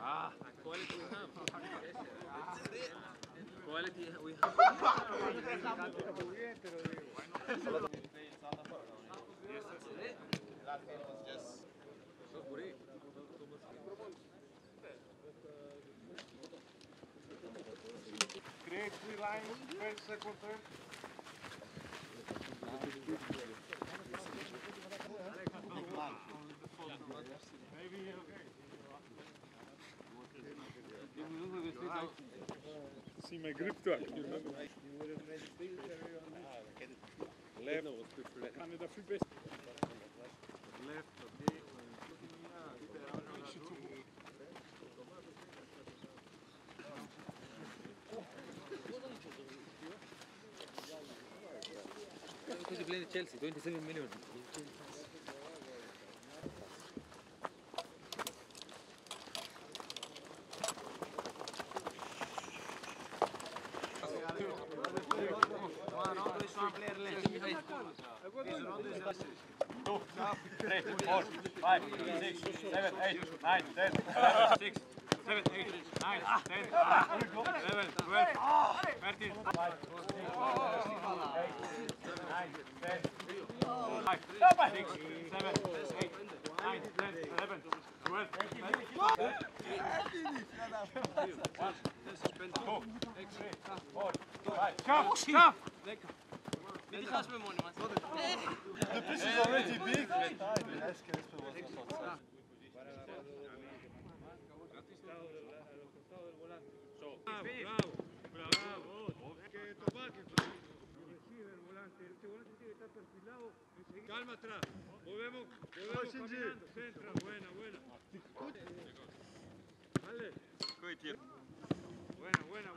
Quality we have. Quality we have. Create three lines, first, second, third. Maybe, okay. See my grip track, you remember? Left, Canada free base. Left, okay. Because you play in Chelsea, 27 million. Two, three, four, 5, 6, 7, 8, 9, 10, 6, 7, 8, 9, 10, 11, 12, 13, 5, 6, 9, 10, 5, 6, 7, 8, 9, 10, 11, 12, 13, Wie die gaan zwemmen, man. The fish is already big. Calma atrás, volvemos caminando, centra, buena. Vale. Buena.